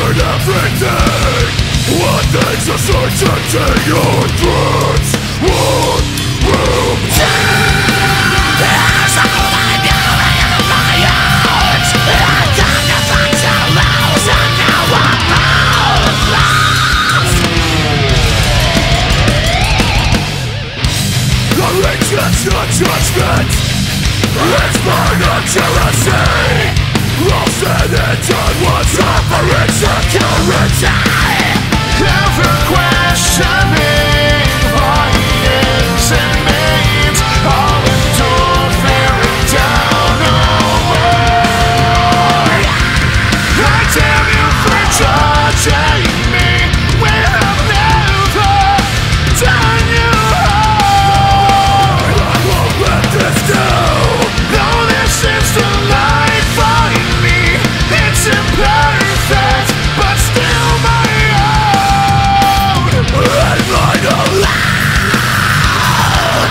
in everything. One thing's a certainty, your threats won't room. There's a life you in my heart. I've got nothing to lose, and now I'm both lost. The rage gets your judgment. It's mine accuracy. Lost and done what's up for insecurity. Never questioning what is and means. All endure, bearing down on me. I damn you for judging me when I've never done you wrong. I won't let this do. No, this is the life find me. It's imperfect, but still my own. And mine alone.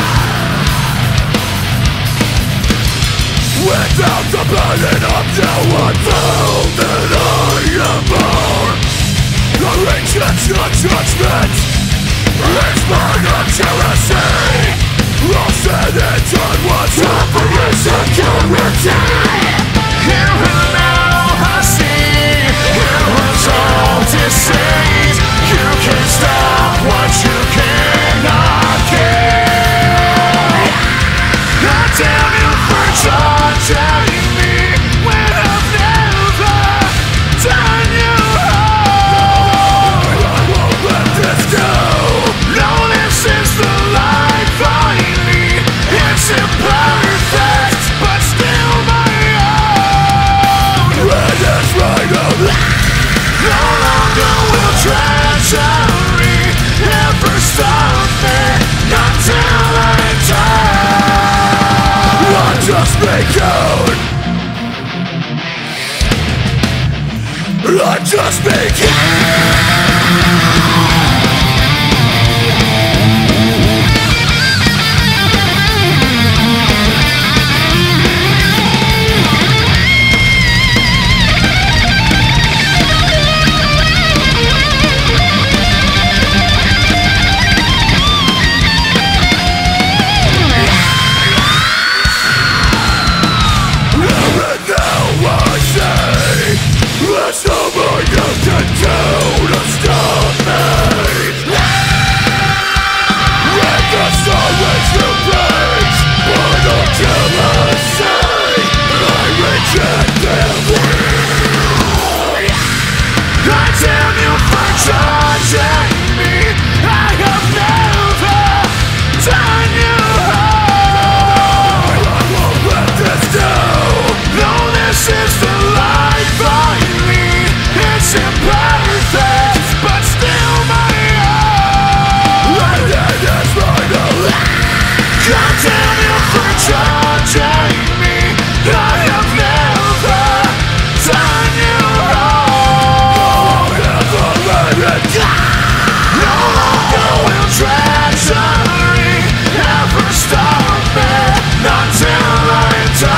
Without the burden of now unfold that I am born. The rage gets your judgment. It's mine accuracy. Lost and done what's up for insecurity. Here and now I see it was all deceit. You can stop what you cannot keep. I damn you for judging me when I've never done you wrong. I won't let this go. No, this is the life I need. It's imperfect, but still my own. Red is right on. No longer will treachery ever stop me, not till I die. I'll just make out. I'll just make out. There's no more you can do to stop me. When the sun rays to breaks, but until I say I reject them. I damn you for judging me. I have never done you wrong. I won't let this do. No, this is the life I lead. It's imperfect, but still my own. And it is mine alone. God damn you for judging me. I have never done you wrong. I'll never let it go. No longer will treachery ever stop me, not till I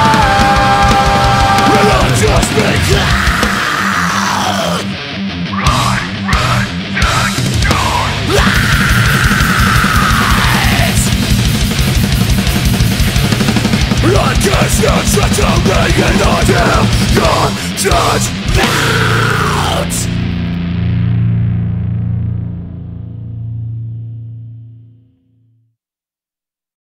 die. Will I just make it? I guess you're treachery and I am your judge now.